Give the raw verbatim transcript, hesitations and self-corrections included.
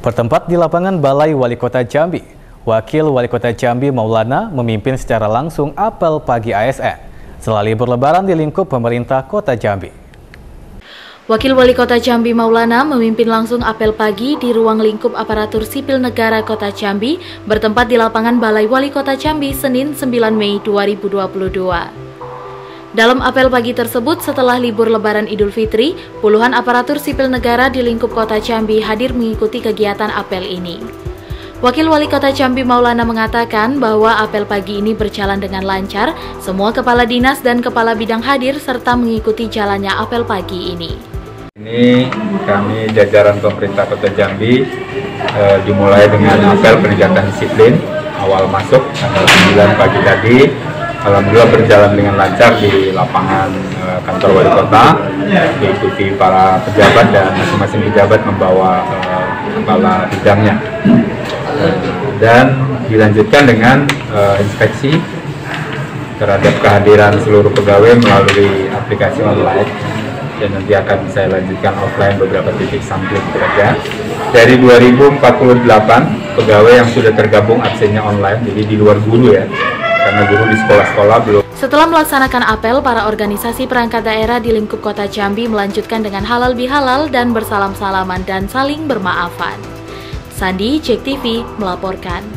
Bertempat di lapangan Balai Wali Kota Jambi, Wakil Wali Kota Jambi Maulana memimpin secara langsung apel pagi A S N setelah libur lebaran di lingkup pemerintah Kota Jambi. Wakil Wali Kota Jambi Maulana memimpin langsung apel pagi di ruang lingkup aparatur sipil negara Kota Jambi bertempat di lapangan Balai Wali Kota Jambi Senin sembilan Mei dua ribu dua puluh dua. Dalam apel pagi tersebut, setelah libur Lebaran Idul Fitri, puluhan aparatur sipil negara di lingkup Kota Jambi hadir mengikuti kegiatan apel ini. Wakil Wali Kota Jambi Maulana mengatakan bahwa apel pagi ini berjalan dengan lancar, semua kepala dinas dan kepala bidang hadir serta mengikuti jalannya apel pagi ini. Ini kami jajaran pemerintah Kota Jambi eh, dimulai dengan apel penegakan disiplin awal masuk tanggal sembilan pagi tadi. Alhamdulillah berjalan dengan lancar di lapangan eh, kantor wali kota, diikuti para pejabat dan masing-masing pejabat membawa eh, kepala bidangnya. Eh, dan dilanjutkan dengan eh, inspeksi terhadap kehadiran seluruh pegawai melalui aplikasi online. Dan nanti akan saya lanjutkan offline beberapa titik sampling kerja. Dari dua ribu empat puluh delapan pegawai yang sudah tergabung absennya online, jadi di luar guru ya, karena guru di sekolah-sekolah belum. Setelah melaksanakan apel, para organisasi perangkat daerah di lingkup Kota Jambi melanjutkan dengan halal bihalal dan bersalam-salaman dan saling bermaafan. Sandi, Jek T V melaporkan.